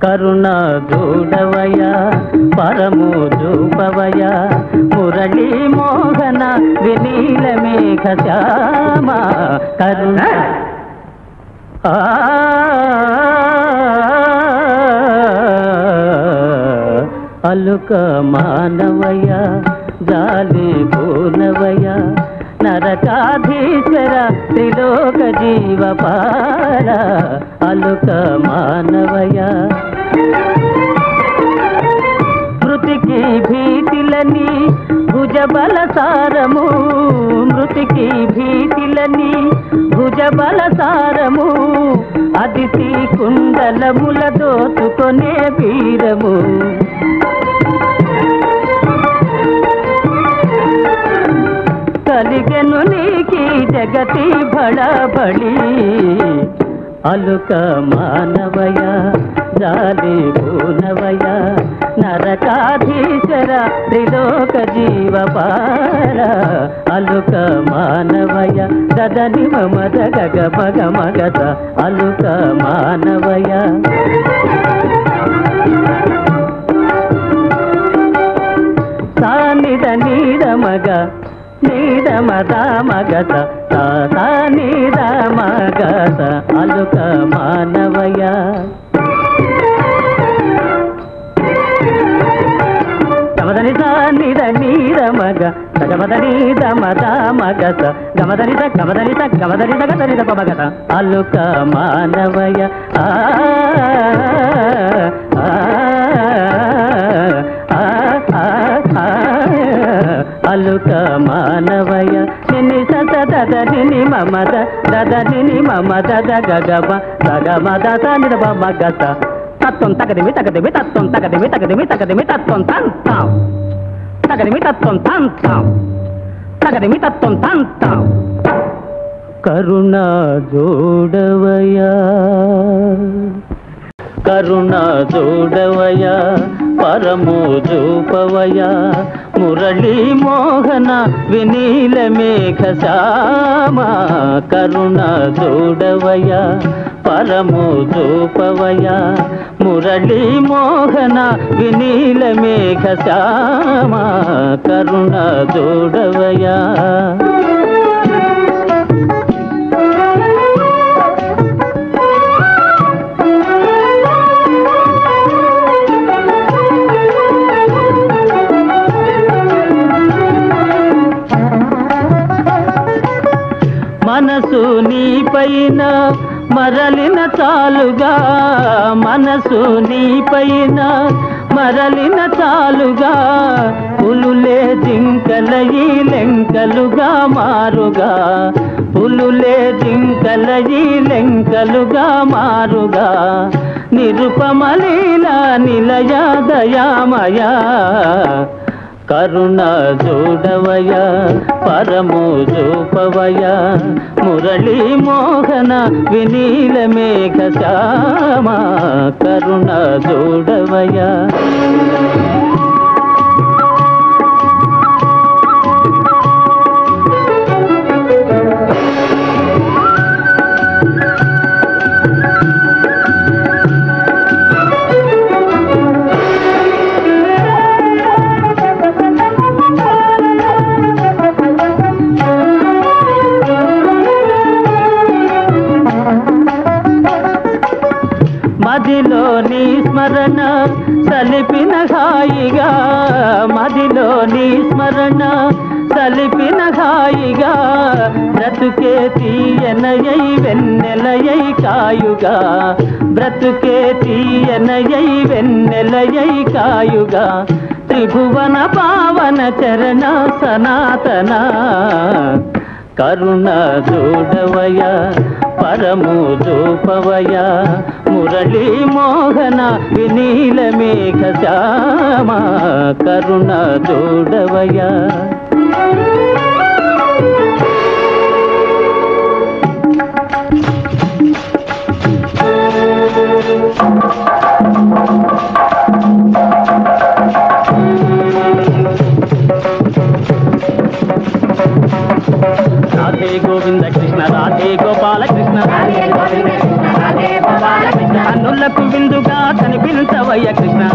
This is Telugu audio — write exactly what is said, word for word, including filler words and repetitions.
కరుణ చూడవయ పరము చూపవయ మురళీ మోహన వినీల మేఘ శ్యామ కరుణ అలుక మానవయ జాలి పూనవయ నరకాధీశ్వర త్రిలోక జీవపాల అలుక మానవయ మృతికి భీతిలని భుజబల సారము మృతికి భీతిలని భుజబల సారము అదితి కుండలముల దోచుకొనే వీరము కలిగెను నీకి జగతి బళబళి అలుక మానవయ జాలి పూనవయ నరకాధీశ్వర త్రిలోక జీవపాల అలుక మానవయ దదని మమద గగ మగ మగత అలుక మానవయ సానిద నీద మగ నీద మద మగత తా నీద మగత అలుక మానవయ గమదని సానిద నీద మగ గమదని మద మగత గమదని గమదని గమదని గమదని మగత అలుక మానవయ ఆ అలుక మానవయ నిని సత దద నిని మమద దద నిని మమద దగ గమ దగ మద సని ద మగత తత్వం తగదిమి తగదిమి తత్వం తగదిమి తగదిమి తగదిమి తత్వం తంతం తగదిమి తత్వం తంతం తగదిమి తత్వం తంతం కరుణ జోడవయ కరుణ జోడవయ పరము చూపవయ మురళీ మోహన వినీల మేఘ శ్యామ కరుణ చూడవయ పరము చూపవయ మురళీ మోహన వినీల మేఘ శ్యామ కరుణ చూడవయ మనసు నీ పైన మరలిన చాలుగా మనసు నీ పైన మరలిన చాలుగా పులులే జింకలయి లెంకలుగా మారుగా పులులే జింకలయి లెంకలుగా మారుగా నిరుపమలీల నిలయ దయామయ కరుణ చూడవయ పరము చూపవయ మురళీ మోహన వినీల మేఘ శ్యామ కరుణ చూడవయ మదిలో నీ స్మరణ సలిపిన హాయిగా మదిలో నీ స్మరణ సలిపిన హాయిగా బ్రతుకే తీయనయై వెన్నెలయై కాయుగా బ్రతుకే తీయనయై వెన్నెలయై కాయుగా త్రిభువన పావన చరణ సనాతన కరుణ చూడవయ పరము చూపవయ మురళీ మోహన వినీల మేఘ శ్యామ కరుణ చూడవయ రాధే గోవింద కృష్ణ రాధే గోపాల కృష్ణ కన్నులకు విందుగా కనిపించు చూడవయ్య కృష్ణ